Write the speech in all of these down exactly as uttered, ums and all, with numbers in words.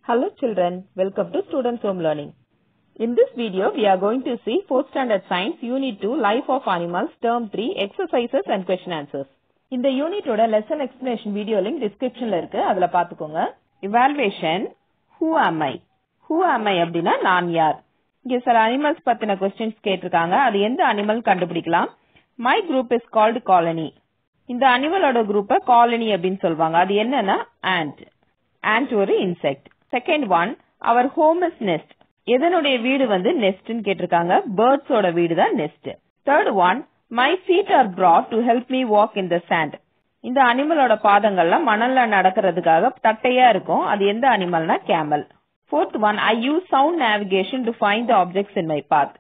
Hello children, welcome to Students Home Learning. In this video, we are going to see fourth Standard Science Unit two Life of Animals Term three Exercises and Question Answers. இந்த யூனிட்டோட lesson explanation video link descriptionல இருக்கு, அதுல பாத்துக்கோங்க. Evaluation, Who am I? Who am I அப்படின்னா நான் யார்? இங்க சில animals பத்தின questions கேட்டிருக்காங்க, அது எந்த animal கண்டுபிடிக்கலாம்? My group is called colony. இந்த அனிமலோட குரூப்பை colony அப்படின்னு சொல்வாங்க, அது என்னன்னா ant. Ant ஒரு insect. Second one, our home is nest. எதனுடைய வீடு வந்து nestன்னு கேட்டிருக்காங்க, birds ஓட வீடு தான் nest. Third one, my feet are broad to help me walk in the sand. இந்த அனிமலோட பாதங்கள்லாம் மணல்ல நடக்கிறதுக்காக தட்டையா இருக்கும், அது எந்த அனிமல்னா camel. Fourth one, I use sound navigation to find the objects in my path.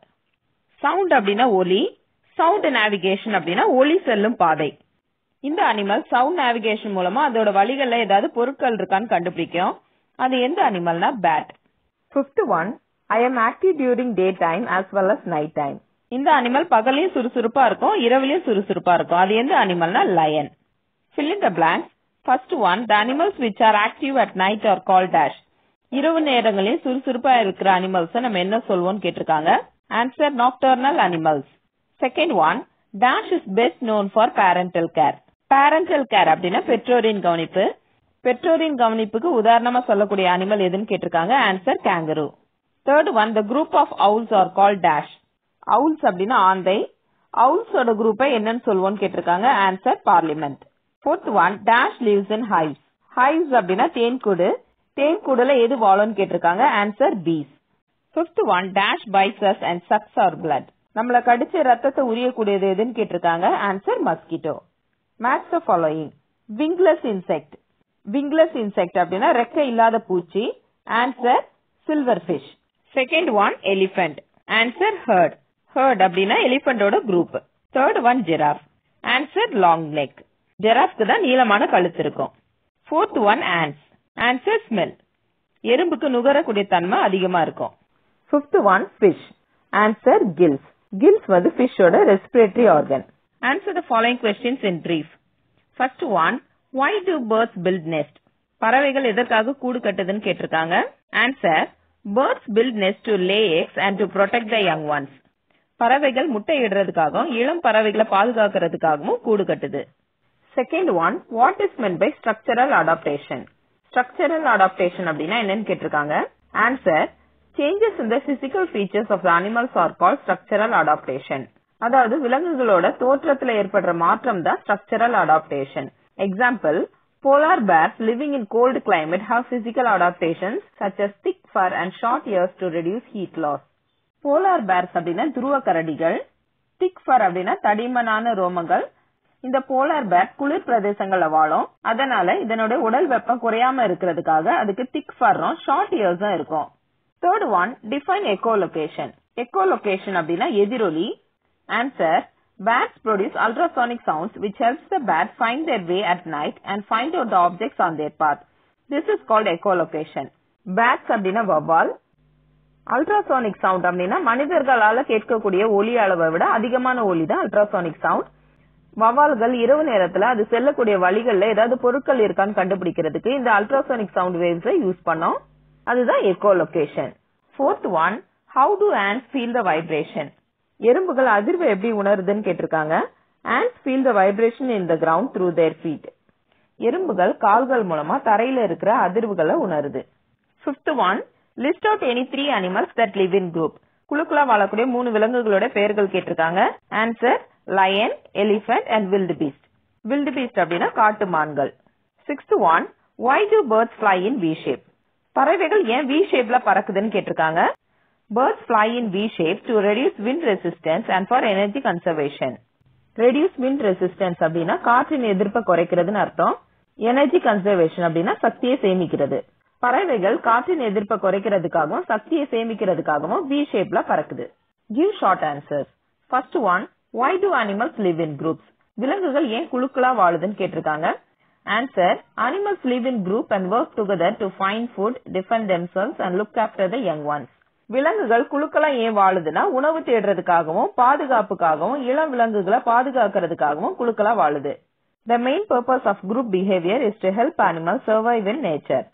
Sound அப்படின்னா ஒலி, sound navigation அப்படின்னா ஒலி செல்லும் பாதை. இந்த அனிமல் sound navigation மூலமா அதோட வழிகள்ல ஏதாவது பொருட்கள் இருக்கான்னு கண்டுபிடிக்கும், அது எந்த அனிமல்னா bat. Fifth one, I am active during daytime as well as night time. இந்த அனிமல் பகலையும் சுறுசுறுப்பா இருக்கும், இரவிலையும் சுறுசுறுப்பா இருக்கும், அது எந்த அனிமல்னா lion. Fill in the blanks. First one, the animals which are active at night are called dash. இரவு நேரங்களில் சுறுசுறுப்பா இருக்கிற அனிமல்ஸ் நம்ம என்ன சொல்வோம்னு கேட்டிருக்காங்க. Answer, nocturnal animals. Second one, dash is best known for parental care. Parental care அப்படின்னா பெற்றோரின் கவனிப்பு. பெற்றோரின் கவனிப்புக்கு உதாரணமா சொல்லக்கூடிய அனிமல் எதுன்னு கேட்டிருக்காங்க. Answer, kangaroo. Third one, the group of owls are called dash. Owls அப்படின்னா ஆந்தை. Owls ஓட குரூப்பை என்னன்னு சொல்வோம்னு கேட்டிருக்காங்க. Answer, parliament. Fourth one, dash lives in hives. Hives அப்படின்னா தேன்கூடு. தேன்கூடுல எது வாழும்னு கேட்டிருக்காங்க. Answer, bees. Fifth one, dash bites us and sucks our blood. நம்மள கடிச்ச ரத்தத்தை உரியக்கூடியது எதுன்னு கேட்டிருக்காங்க. Answer, mosquito. Match the following. Wingless insect. Wingless insect அப்படின்னா ரெக்கை இல்லாத பூச்சி. Answer, silverfish. Second one, elephant. Answer, herd. Herd அப்படின்னா எலிபண்டோட group. Third one, giraffe. Answer, long neck. ஜிராஃப்க்கு தான் நீளமான கழுத்து இருக்கும். Fourth one, ants. Answer, smell. எறும்புக்கு நுகரக்கூடிய தன்மை அதிகமா இருக்கும். Fifth one, fish. Answer, gills. Gills வந்து fishோட respiratory organ. Answer the following questions in brief. First one, why do birds build nest? பறவைகள் எதற்காக கூடு கட்டுதுன்னு கேட்டிருக்காங்க. Answer, birds build nest to lay eggs and to protect the young ones. பறவைகள் முட்டை இடுறதுக்காகவும் இளம் பறவைகளை பாதுகாக்கிறதுக்காகவும் கூடு கட்டுது. Second one, what is meant by structural adaptation? Structural adaptation அப்படின்னா என்னன்னு கேட்டிருக்காங்க. Answer, changes in the physical features of the animals are called structural adaptation. அதாவது விலங்குகளோட தோற்றத்துல ஏற்படுற மாற்றம் தான் structural adaptation. Example, polar bears living in cold climate have physical adaptations such as thick fur and short ears to reduce heat loss. Polar bears அப்படின்னா துருவ கரடிகள், thick fur அப்படின்னா தடிமனான ரோமங்கள். இந்த polar bear குளிர் பிரதேசங்கள்ல வாழும், அதனால இதனோட உடல் வெப்பம் குறையாம இருக்கிறதுக்காக அதுக்கு thick furம் short earsம் இருக்கும். Third one, define echolocation. Echolocation அப்படின்னா எதிரொலி. Answer, bats produce ultrasonic sounds which helps the bats find their way at night and find out the objects on their path. This is called echolocation. Bats அப்படின்னா வவ்வால். Ultrasonic sound அப்படின்னா மனிதர்களால கேட்கக்கூடிய ஒலி அளவை விட அதிகமான ஒலி தான் ultrasonic sound. வவ்வால்கள் இரவு நேரத்துல அது செல்லக்கூடிய வழிகள்ல ஏதாவது பொருட்கள் இருக்கான்னு கண்டுபிடிக்கிறதுக்கு இந்த ultrasonic sound waves யூஸ் பண்ணோம், அதுதான் echolocation. Fourth one, how do ants feel the vibration? எறும்புகள் அதிர்வை எப்படி உணருதுன்னு கேட்டிருக்காங்க. Ants feel the vibration in the ground through their feet. எறும்புகள் கால்கள் மூலமா தரையில இருக்கிற அதிர்வுகளை உணருது. Fifth one, list out any three animals that live in group. குழுக்களா வாழக்கூடிய மூணு விலங்குகளோட பெயர்கள் கேட்டிருக்காங்க. Answer, lion, elephant and wildebeest. Wildebeest அப்படின்னா காட்டு மான்கள். Sixth one, why do birds fly in V shape? பறவைகள் ஏன் V shapeல பறக்குதுன்னு கேட்டிருக்காங்க. Birds fly in V shape to reduce wind resistance and for energy conservation. Reduce wind resistance அப்படின்னா காற்றின் எதிர்ப்பை குறைக்கிறதுன்னு அர்த்தம். Energy conservation அப்படின்னா சக்தியை சேமிக்கிறது. பறவைகள் காற்றின் எதிர்ப்பை குறைக்கிறதுக்காகவும் சக்தியை சேமிக்கிறதுக்காகவும் V shapeல பறக்குது. Give short answers. First one, why do animals live in groups? விலங்குகள் ஏன் குழுக்களா வாழுதுன்னு கேட்டிருக்காங்க. Answer, animals live in group and work together to find food, defend themselves and look after the young ones. விலங்குகள் குழுக்களா ஏன் வாழுதுன்னா உணவு தேடுறதுக்காகவும் பாதுகாப்புக்காகவும் இளம் விலங்குகளை பாதுகாக்கிறதுக்காகவும் குழுக்களா வாழுது. The main purpose of group behavior is to help animals survive in nature.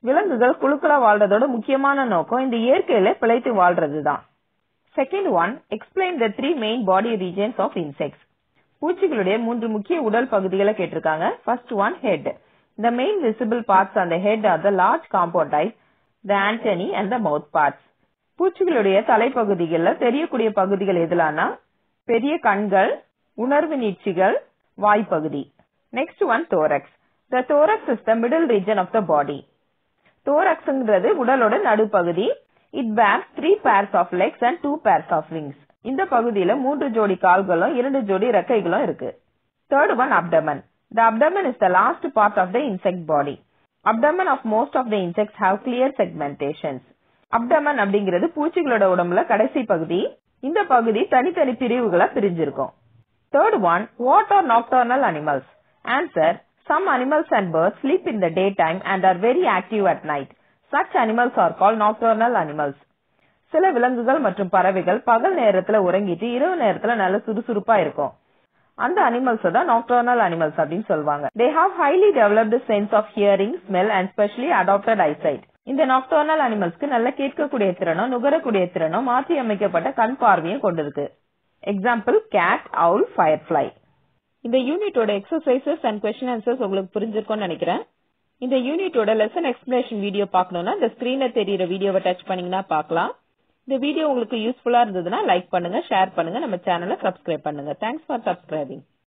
விலங்குகள் குழுக்களா வாழ்றதோட முக்கியமான நோக்கம் இந்த இயற்கையில பிழைத்து வாழ்றதுதான். Second one, explain the three main body regions of insects. பூச்சிகளுடைய மூன்று முக்கிய உடல் பகுதிகளை கேட்டிருக்காங்க. First one, head. The main visible parts on the head are the large compartments, the antennae and the mouth parts. பூச்சிகளுடைய தலைப்பகுதிகள்ல தெரியக்கூடிய பகுதிகள் எதுலானா பெரிய கண்கள், உணர்வு நீட்சிகள், வாய்ப்பகுதி. Next one, thorax. The thorax is the middle region of the body. thoraxங்கிறது உடலோட நடுப்பகுதி. It bears three pairs of legs and two pairs of wings. இந்த பகுதியில மூன்று ஜோடி கால்களும் இரண்டு ஜோடி ரெக்கைகளும் இருக்கு. Third one, abdomen. The abdomen is the last part of the insect body. Abdomen of most of the insects have clear segmentations. Abdomen அப்படிங்கிறது பூச்சிகளோட உடம்புல கடைசி பகுதி. இந்த பகுதி தனித்தனி பிரிவுகளா பிரிஞ்சிருக்கும். Third one, what are nocturnal animals? Answer, some animals and birds sleep in the daytime and are very active at night. Such animals are called nocturnal animals. சில விலங்குகள் மற்றும் பறவைகள் பகல் நேரத்துல உறங்கிட்டு இரவு நேரத்துல நல்ல சுறுசுறுப்பா இருக்கும். அந்த அனிமல்ஸ் தான் nocturnal animals அப்படினு சொல்வாங்க. They have highly developed sense of hearing, smell and specially adapted eyesight. இந்த nocturnal animalsக்கு நல்ல கேட்கக்கூடிய திறனும் நுகரக்கூடிய திறனும் மாற்றி அமைக்கப்பட்ட கண் பார்வையும் கொண்டிருக்கு. Example, cat, owl, firefly. இந்த யூனிட்டோட எக்ஸர்சைசஸ் அண்ட் क्वेश्चन ஆன்சர்ஸ் உங்களுக்கு புரிஞ்சிருக்கும்னு நினைக்கிறேன். இந்த யூனிட்டோட லெசன் எக்ஸ்பிளனேஷன் வீடியோ பார்க்கணும்னா இந்த ஸ்கிரீன்ல தெரியுற வீடியோவை டச் பண்ணீங்கன்னா பார்க்கலாம். இந்த வீடியோ உங்களுக்கு யூஸ்ஃபுல்லா இருந்ததுன்னா லைக் பண்ணுங்க, ஷேர் பண்ணுங்க, நம்ம சேனலை சப்ஸ்கிரைப் பண்ணுங்க. Thanks for subscribing.